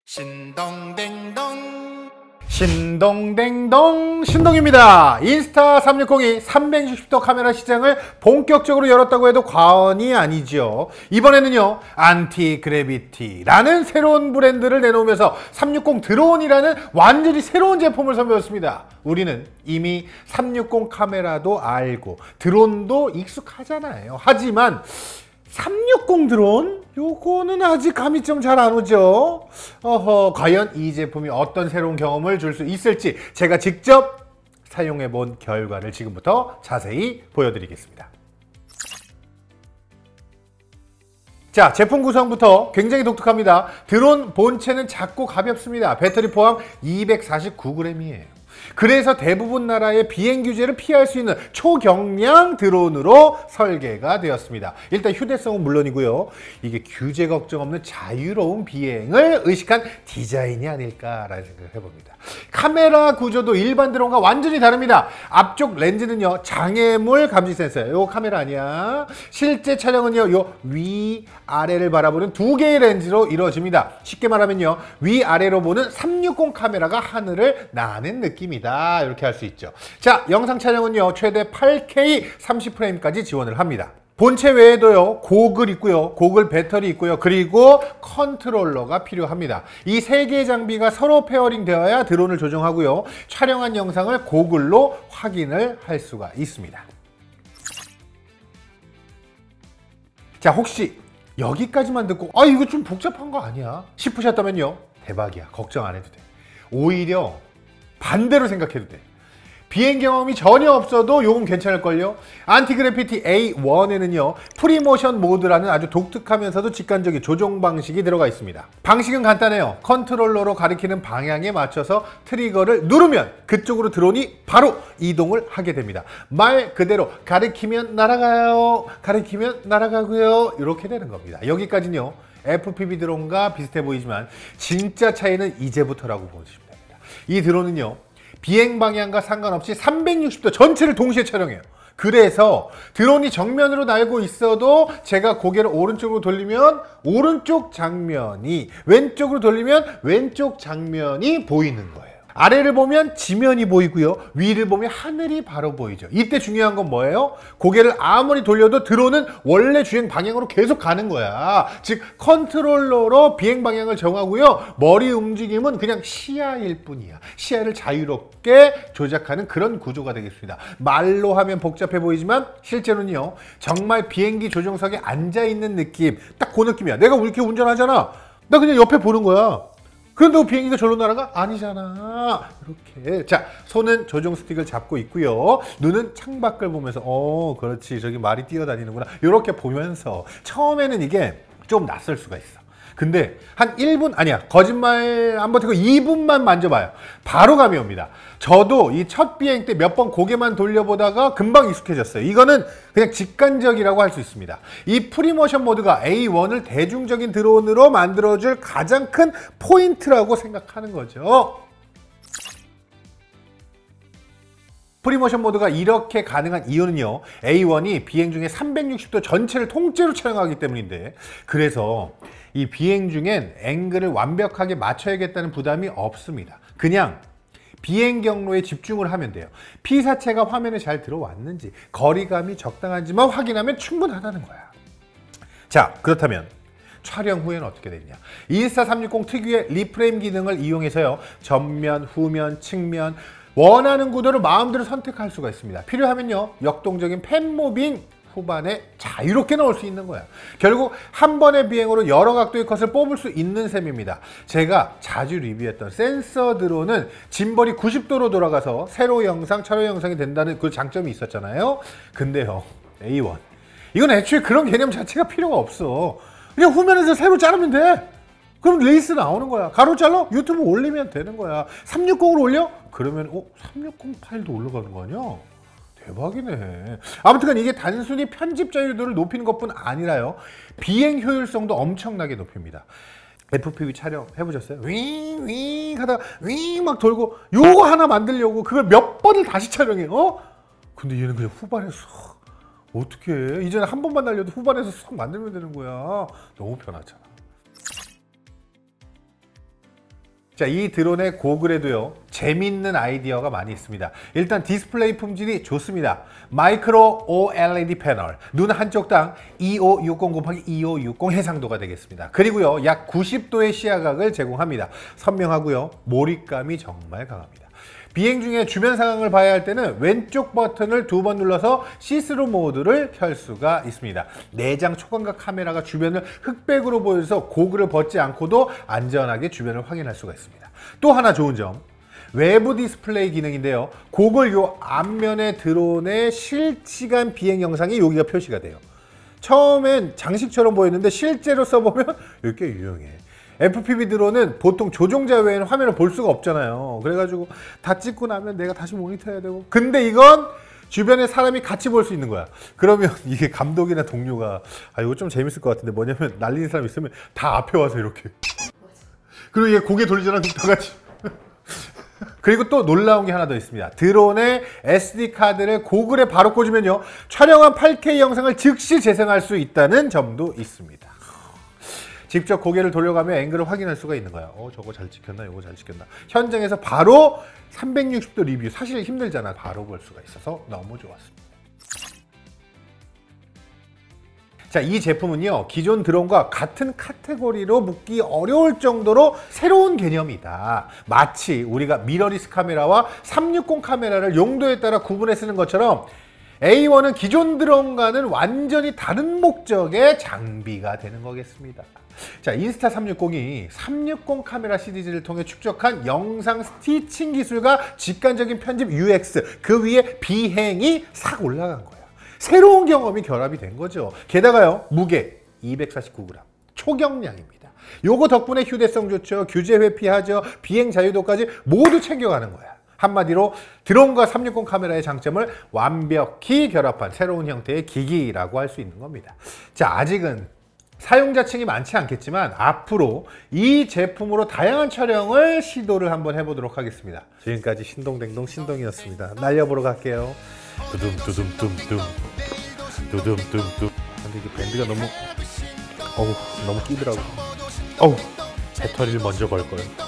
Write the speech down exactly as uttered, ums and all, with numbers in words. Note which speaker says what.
Speaker 1: 신동댕동
Speaker 2: 신동댕동 신동입니다. 인스타 삼육공이 삼백육십 도 카메라 시장을 본격적으로 열었다고 해도 과언이 아니죠. 이번에는요 안티그래비티라는 새로운 브랜드를 내놓으면서 삼백육십 드론이라는 완전히 새로운 제품을 선보였습니다. 우리는 이미 삼백육십 카메라도 알고 드론도 익숙하잖아요. 하지만 삼백육십 드론? 요거는 아직 감이 좀 잘 안 오죠. 어허, 과연 이 제품이 어떤 새로운 경험을 줄 수 있을지 제가 직접 사용해 본 결과를 지금부터 자세히 보여드리겠습니다. 자, 제품 구성부터 굉장히 독특합니다. 드론 본체는 작고 가볍습니다. 배터리 포함 이백사십구 그램이에요. 그래서 대부분 나라의 비행 규제를 피할 수 있는 초경량 드론으로 설계가 되었습니다. 일단 휴대성은 물론이고요. 이게 규제 걱정 없는 자유로운 비행을 의식한 디자인이 아닐까라는 생각을 해봅니다. 카메라 구조도 일반 드론과 완전히 다릅니다. 앞쪽 렌즈는요 장애물 감지 센서예요. 요 카메라 아니야. 실제 촬영은요 요 위아래를 바라보는 두 개의 렌즈로 이루어집니다. 쉽게 말하면요 위아래로 보는 삼백육십 카메라가 하늘을 나는 느낌이다. 이렇게 할 수 있죠. 자, 영상 촬영은요 최대 팔 케이 삼십 프레임까지 지원을 합니다. 본체 외에도요 고글 있고요, 고글 배터리 있고요, 그리고 컨트롤러가 필요합니다. 이 세 개의 장비가 서로 페어링 되어야 드론을 조종하고요, 촬영한 영상을 고글로 확인을 할 수가 있습니다. 자, 혹시 여기까지만 듣고 아 이거 좀 복잡한 거 아니야 싶으셨다면요 대박이야. 걱정 안 해도 돼. 오히려 반대로 생각해도 돼. 비행 경험이 전혀 없어도 요건 괜찮을걸요. 안티그래피티 에이 원에는요 프리모션 모드라는 아주 독특하면서도 직관적인 조종 방식이 들어가 있습니다. 방식은 간단해요. 컨트롤러로 가리키는 방향에 맞춰서 트리거를 누르면 그쪽으로 드론이 바로 이동을 하게 됩니다. 말 그대로 가리키면 날아가요, 가리키면 날아가고요, 이렇게 되는 겁니다. 여기까지는요 에프피브이 드론과 비슷해 보이지만 진짜 차이는 이제부터라고 보시면 됩니다. 이 드론은요 비행 방향과 상관없이 삼백육십 도 전체를 동시에 촬영해요. 그래서 드론이 정면으로 날고 있어도 제가 고개를 오른쪽으로 돌리면 오른쪽 장면이, 왼쪽으로 돌리면 왼쪽 장면이 보이는 거예요. 아래를 보면 지면이 보이고요, 위를 보면 하늘이 바로 보이죠. 이때 중요한 건 뭐예요? 고개를 아무리 돌려도 드론은 원래 주행 방향으로 계속 가는 거야. 즉 컨트롤러로 비행 방향을 정하고요, 머리 움직임은 그냥 시야일 뿐이야. 시야를 자유롭게 조작하는 그런 구조가 되겠습니다. 말로 하면 복잡해 보이지만 실제로는요 정말 비행기 조종석에 앉아있는 느낌, 딱 그 느낌이야. 내가 이렇게 운전하잖아, 나 그냥 옆에 보는 거야. 그런데 비행기가 절로 날아가? 아니잖아. 이렇게. 자, 손은 조종 스틱을 잡고 있고요. 눈은 창밖을 보면서 어 그렇지 저기 말이 뛰어다니는구나 이렇게 보면서 처음에는 이게 좀 낯설 수가 있어. 근데 한 일 분 아니야 거짓말 안 버티고 이 분만 만져봐요. 바로 감이 옵니다. 저도 이 첫 비행 때 몇 번 고개만 돌려보다가 금방 익숙해졌어요. 이거는 그냥 직관적이라고 할 수 있습니다. 이 프리모션 모드가 에이 원을 대중적인 드론으로 만들어줄 가장 큰 포인트라고 생각하는 거죠. 프리모션 모드가 이렇게 가능한 이유는요 에이 원이 비행 중에 삼백육십 도 전체를 통째로 촬영하기 때문인데, 그래서 이 비행 중엔 앵글을 완벽하게 맞춰야겠다는 부담이 없습니다. 그냥 비행 경로에 집중을 하면 돼요. 피사체가 화면에 잘 들어왔는지, 거리감이 적당한지만 확인하면 충분하다는 거야. 자, 그렇다면 촬영 후에는 어떻게 되느냐. 인스타 삼백육십 특유의 리프레임 기능을 이용해서요 전면, 후면, 측면 원하는 구도를 마음대로 선택할 수가 있습니다. 필요하면요 역동적인 팬모빙 후반에 자유롭게 넣을 수 있는 거야. 결국 한 번의 비행으로 여러 각도의 컷을 뽑을 수 있는 셈입니다. 제가 자주 리뷰했던 센서 드론은 짐벌이 구십 도로 돌아가서 세로 영상, 촬영 영상이 된다는 그 장점이 있었잖아요. 근데요 에이 원 이건 애초에 그런 개념 자체가 필요가 없어. 그냥 후면에서 세로 자르면 돼. 그럼 레이스 나오는 거야. 가로 잘라? 유튜브 올리면 되는 거야. 삼백육십으로 올려? 그러면 어? 삼백육십 파일도 올라가는 거 아니야? 대박이네. 아무튼 이게 단순히 편집 자유도를 높이는 것뿐 아니라요 비행 효율성도 엄청나게 높입니다. 에프피브이 촬영 해보셨어요? 윙윙 하다가 윙 막 돌고 요거 하나 만들려고 그걸 몇 번을 다시 촬영해. 어? 근데 얘는 그냥 후반에 쏙 어떻게 해? 이제는 한 번만 날려도 후반에서 쏙 만들면 되는 거야. 너무 편하잖아. 자, 이 드론의 고글에도요 재밌는 아이디어가 많이 있습니다. 일단 디스플레이 품질이 좋습니다. 마이크로 오엘이디 패널, 눈 한쪽당 이오육공 곱하기 이오육공 해상도가 되겠습니다. 그리고요 약 구십 도의 시야각을 제공합니다. 선명하고요 몰입감이 정말 강합니다. 비행 중에 주변 상황을 봐야 할 때는 왼쪽 버튼을 두 번 눌러서 시스루 모드를 켤 수가 있습니다. 내장 초광각 카메라가 주변을 흑백으로 보여서 고글을 벗지 않고도 안전하게 주변을 확인할 수가 있습니다. 또 하나 좋은 점, 외부 디스플레이 기능인데요. 고글 요 앞면에 드론의 실시간 비행 영상이 여기가 표시가 돼요. 처음엔 장식처럼 보였는데 실제로 써보면 이렇게 유용해. 에프피브이 드론은 보통 조종자 외에는 화면을 볼 수가 없잖아요. 그래가지고 다 찍고 나면 내가 다시 모니터 해야 되고, 근데 이건 주변에 사람이 같이 볼 수 있는 거야. 그러면 이게 감독이나 동료가 아 이거 좀 재밌을 것 같은데 뭐냐면 날리는 사람 있으면 다 앞에 와서 이렇게 그리고 얘 고개 돌리잖아 다 같이. 그리고 또 놀라운 게 하나 더 있습니다. 드론의 에스디 카드를 고글에 바로 꽂으면요 촬영한 팔케이 영상을 즉시 재생할 수 있다는 점도 있습니다. 직접 고개를 돌려가며 앵글을 확인할 수가 있는 거야. 어 저거 잘 찍혔나 이거 잘 찍혔나. 현장에서 바로 삼백육십 도 리뷰, 사실 힘들잖아. 바로 볼 수가 있어서 너무 좋았습니다. 자, 이 제품은요 기존 드론과 같은 카테고리로 묶기 어려울 정도로 새로운 개념이다. 마치 우리가 미러리스 카메라와 삼백육십 카메라를 용도에 따라 구분해 쓰는 것처럼 에이원은 기존 드론과는 완전히 다른 목적의 장비가 되는 거겠습니다. 자, 인스타 삼백육십이 삼백육십 카메라 시리즈를 통해 축적한 영상 스티칭 기술과 직관적인 편집 유엑스, 그 위에 비행이 싹 올라간 거야. 새로운 경험이 결합이 된 거죠. 게다가요 무게 이백사십구 그램, 초경량입니다. 요거 덕분에 휴대성 좋죠, 규제 회피하죠, 비행 자유도까지 모두 챙겨가는 거야. 한마디로 드론과 삼백육십 카메라의 장점을 완벽히 결합한 새로운 형태의 기기라고 할 수 있는 겁니다. 자, 아직은 사용자층이 많지 않겠지만 앞으로 이 제품으로 다양한 촬영을 시도를 한번 해보도록 하겠습니다. 지금까지 신동댕동 신동이었습니다. 날려보러 갈게요. 두둠 두둠 둠둠 두둠 둠둠. 근데 이게 밴드가 너무 어우 너무 끼더라고. 어우 배터리를 먼저 걸 걸.